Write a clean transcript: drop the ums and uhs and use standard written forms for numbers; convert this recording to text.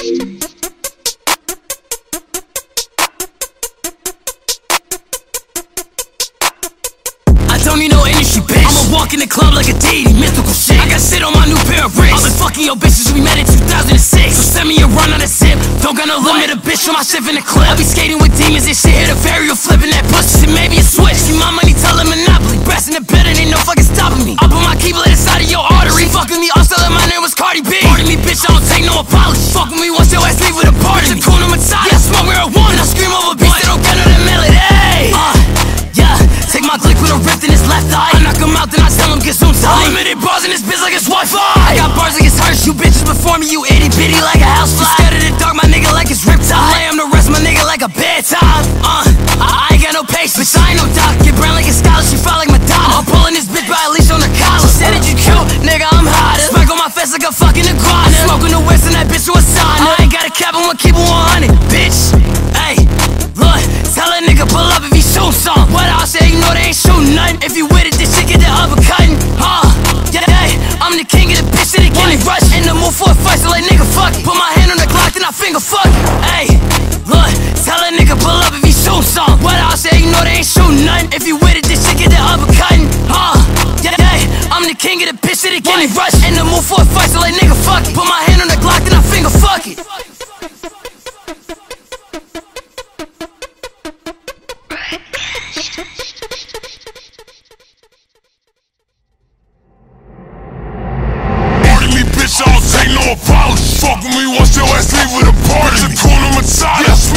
Don't need no industry, bitch. I'ma walk in the club like a deity, mythical shit. I got shit on my new pair of bricks. I've been fucking your bitches, we met in 2006. So send me a run on a zip. Don't got no limit, a bitch on my shit in the clip. I be skating with demons and shit, hit a varial, flipping that pussy, shit, maybe a switch. See my money, tell them monopoly. Brass in the bed and ain't no fucking stopping me. I put my keyblade inside of your artery. She fucking me off, telling my name was Cardi B. Pardon me, bitch, I don't take no apology. Fuck with me once your ass leave with a party. Hakuna matata, yeah, I smoke marijuana. I scream over beats that don't get no that melody. Yeah, take my glick with a rift in his left eye. I knock him out, then I tell him gesundheit. Unlimited bars in this bitch like it's wifi. I got bars like it's Hershey. You bitches before me, you itty bitty like a housefly. You scared of the dark, my nigga like it's riptide. I am the rest, my nigga like a bedtime. I ain't got no patience, bitch, I ain't no doc. Get brown like a scholarship, fly like Madonna. I'm pulling this bitch by a leash on her collar. She said that you cute, nigga, I'm hot. Smack on my face like a fucking iguana. Smoking the west and that bitch to a sauna. I ain't got a cap, I'ma keep it 100, bitch. Hey, look, tell a nigga pull up if he shoot some. What I say, you know they ain't shooting nothing. If you with it, this shit get the uppercutting. Yeah, I'm the king of the bitch that they get me rush. In the mood for a fight, so like nigga fuck it. Put my hand on the Glock, then I finger fuck it. Hey, look, tell a nigga pull up if he shoot some. What I say, you know they ain't shooting nothing. If you with it, this shit get the uppercutting. Yeah, I'm the king of the bitch that they get me rush. In the mood for a fight, so like nigga fuck it. Put my hand on the Glock, then I finger fuck it. Bitch, I don't take no apology. Fuck with me once your ass leave with a party. Hakuna matata, yeah,